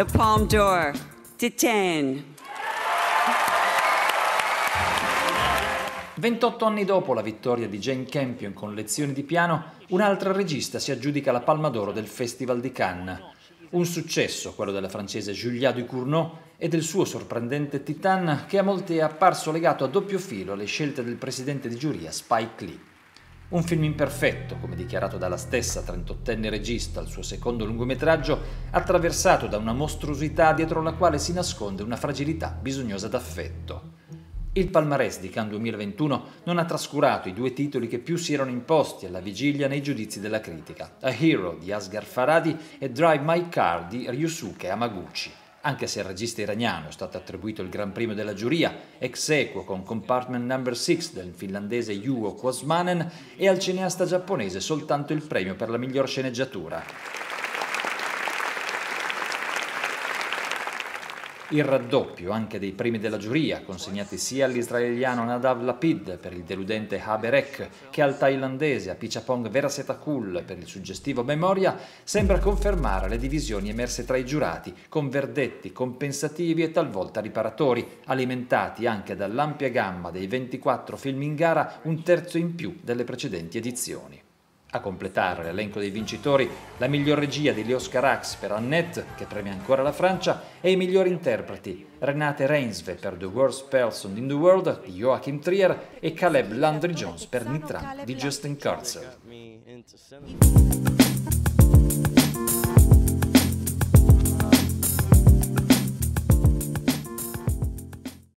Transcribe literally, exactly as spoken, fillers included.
the Palme d'Or, Titane. ventotto anni dopo la vittoria di Jane Campion con Lezioni di piano, un'altra regista si aggiudica la Palma d'Oro del Festival di Cannes. Un successo, quello della francese Julia Ducournau e del suo sorprendente Titane, che a molti è apparso legato a doppio filo alle scelte del presidente di giuria Spike Lee. Un film imperfetto, come dichiarato dalla stessa trentottenne regista al suo secondo lungometraggio, attraversato da una mostruosità dietro la quale si nasconde una fragilità bisognosa d'affetto. Il palmarès di Cannes duemilaventuno non ha trascurato i due titoli che più si erano imposti alla vigilia nei giudizi della critica: A Hero di Asghar Farhadi e Drive My Car di Ryusuke Hamaguchi. Anche se al regista iraniano è stato attribuito il Gran Premio della giuria, ex equo con Compartment number sei del finlandese Juho Kuosmanen, e al cineasta giapponese soltanto il premio per la miglior sceneggiatura. Il raddoppio anche dei premi della giuria, consegnati sia all'israeliano Nadav Lapid per il deludente Haberek che al thailandese Apichatpong Veerasetthakul per il suggestivo Memoria, sembra confermare le divisioni emerse tra i giurati, con verdetti compensativi e talvolta riparatori, alimentati anche dall'ampia gamma dei ventiquattro film in gara, un terzo in più delle precedenti edizioni. A completare l'elenco dei vincitori, la miglior regia di Léos Carax per Annette, che premia ancora la Francia, e i migliori interpreti, Renate Reinsve per The Worst Person in the World di Joachim Trier e Caleb Landry Jones per Nitram di Justin Kurzel.